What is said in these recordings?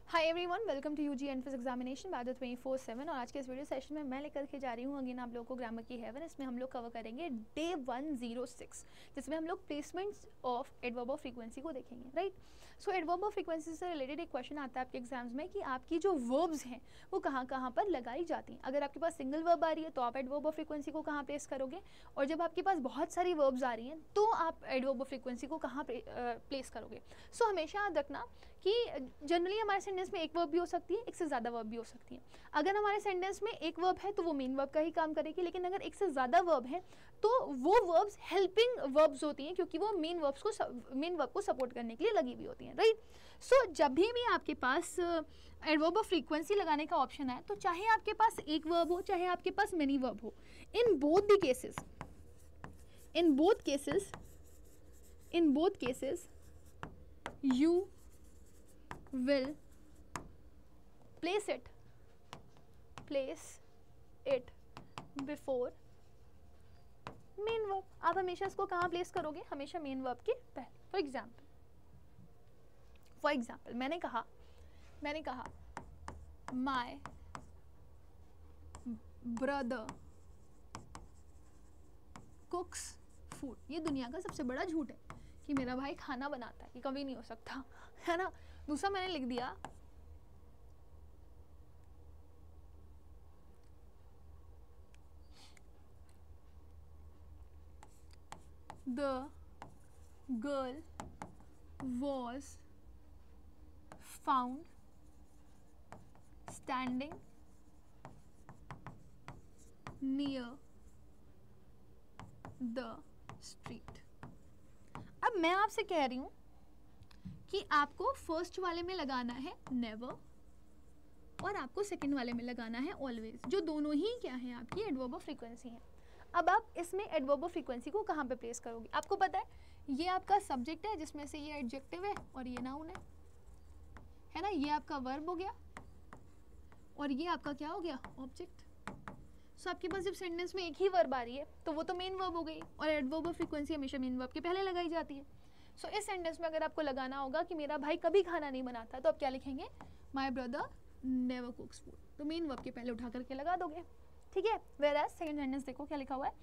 Hi everyone, welcome to UG entrance examination batch 24/7। और आज के इस वीडियो सेशन में मैं लेकर के जा रही हूँ अगेन आप लोगों को ग्रामर की हेवन। इसमें हम लोग कवर करेंगे डे 106, जिसमें हम लोग placements of adverb of frequency को देखेंगे। Right, so adverb of frequency से रिलेटेड एक क्वेश्चन आता है आपके एग्जाम्स में कि आपकी जो वर्ब्स हैं वो कहाँ कहाँ पर लगाई जाती हैं। अगर आपके पास सिंगल वर्ब आ रही है तो आप एडवर्ब ऑफ फ्रीक्वेंसी को कहाँ प्लेस करोगे, और जब आपके पास बहुत सारी वर्ब्स आ रही हैं तो आप एडवर्ब ऑफ फ्रीक्वेंसी को कहाँ प्लेस करोगे। सो हमेशा याद रखना कि जनरली हमारे सेंटेंस में एक वर्ब भी हो सकती है, एक से ज़्यादा वर्ब भी हो सकती है। अगर हमारे सेंटेंस में एक वर्ब है तो वो मेन वर्ब का ही काम करेगी, लेकिन अगर एक से ज़्यादा वर्ब है तो वो वर्ब्स हेल्पिंग वर्ब्स होती हैं, क्योंकि वो मेन वर्ब को सपोर्ट करने के लिए लगी हुई होती हैं। राइट, सो जब भी आपके पास एडवर्ब ऑफ फ्रीक्वेंसी लगाने का ऑप्शन आए, तो चाहे आपके पास एक वर्ब हो चाहे आपके पास मेनी वर्ब हो, in both cases you will place it before main verb. आप हमेशा इसको कहाँ प्लेस करोगे, हमेशा मेन वर्ब के पहले। फॉर एग्जाम्पल मैंने कहा माई ब्रदर कुक्स फूड। ये दुनिया का सबसे बड़ा झूठ है कि मेरा भाई खाना बनाता है, ये कभी नहीं हो सकता, है ना। दूसरा मैंने लिख दिया the girl was found standing near the street. अब मैं आपसे कह रही हूं कि आपको फर्स्ट वाले में लगाना है नेवर और आपको सेकंड वाले में लगाना है ऑलवेज, जो दोनों ही क्या है आपकी एडवर्ब ऑफ फ्रीक्वेंसी है। अब आप इसमें एडवर्ब ऑफ फ्रीक्वेंसी को कहाँ पे प्लेस करोगे। आपको पता है ये आपका सब्जेक्ट है, जिसमें से ये एडजेक्टिव है और ये नाउन है ना। ये आपका वर्ब हो गया और ये आपका क्या हो गया, ऑब्जेक्ट। सो आपके पास जब सेंटेंस में एक ही वर्ब आ रही है तो वो तो मेन वर्ब हो गई, और एडवर्ब ऑफ फ्रीक्वेंसी हमेशा मेन वर्ब के पहले लगाई जाती है। सो इस सेंटेंस में अगर आपको लगाना होगा कि मेरा भाई कभी खाना नहीं बनाता, तो आप क्या लिखेंगे, my brother never cooks food. तो मेन वर्ब के पहले उठा करके लगा दोगे, ठीक है। वेयर सेकंड सेंटेंस देखो क्या लिखा हुआ है।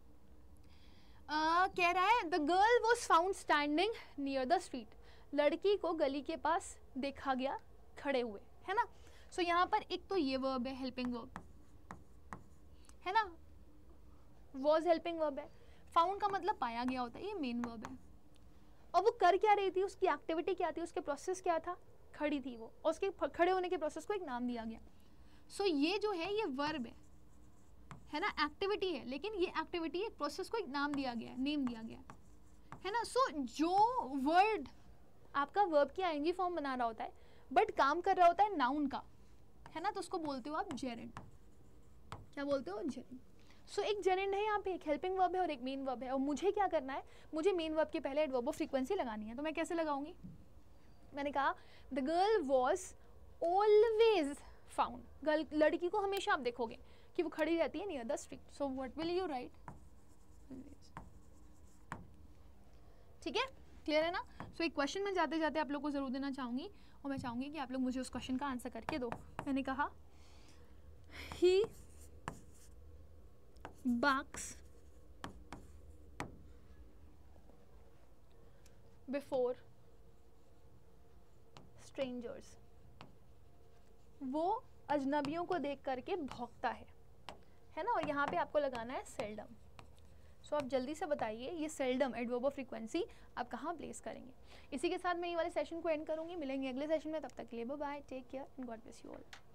कह रहा है the girl was found standing near the street. लड़की को गली के पास देखा गया खड़े हुए, है ना। सो यहाँ पर एक तो ये वर्ब है, हेल्पिंग वर्ब है ना, वॉज हेल्पिंग वर्ब है। फाउंड का मतलब पाया गया होता है, ये मेन वर्ब है। और वो कर क्या रही थी, उसकी एक्टिविटी क्या थी, उसके प्रोसेस क्या था, खड़ी थी वो, और उसके खड़े होने के प्रोसेस को एक नाम दिया गया। सो ये जो है ये वर्ब है ना, एक्टिविटी है, लेकिन ये एक्टिविटी एक प्रोसेस को एक नाम दिया गया है, नेम दिया गया है ना। सो जो वर्ड आपका वर्ब की आईएनजी फॉर्म बना रहा होता है बट काम कर रहा होता है नाउन का, है ना, तो उसको बोलते हो आप जेरेंड। क्या बोलते हो, जेरेंड। सो एक जेरेंड है यहाँ पे, एक हेल्पिंग वर्ब है और एक मेन वर्ब है। और मुझे क्या करना है, मुझे मेन वर्ब के पहले एडवर्ब ऑफ फ्रीक्वेंसी लगानी है। तो मैं कैसे लगाऊंगी, मैंने कहा the girl was always found. लड़की को हमेशा आप देखोगे कि वो खड़ी रहती है near the street. So what will you write, ठीक है, क्लियर है ना। सो एक क्वेश्चन में जाते जाते आप लोग को जरूर देना चाहूंगी, और मैं चाहूंगी कि आप लोग मुझे उस क्वेश्चन का आंसर करके दो। मैंने कहा ही barks before strangers। वो अजनबियों को देख करके भौंकता है ना। और यहाँ पे आपको लगाना है सेल्डम। सो आप जल्दी से बताइए ये सेल्डम एडवर्ब ऑफ फ्रीक्वेंसी आप कहाँ प्लेस करेंगे। इसी के साथ मैं ये वाले सेशन को एंड करूँगी। मिलेंगे अगले सेशन में, तब तक के लिए bye bye, take care and God bless you all.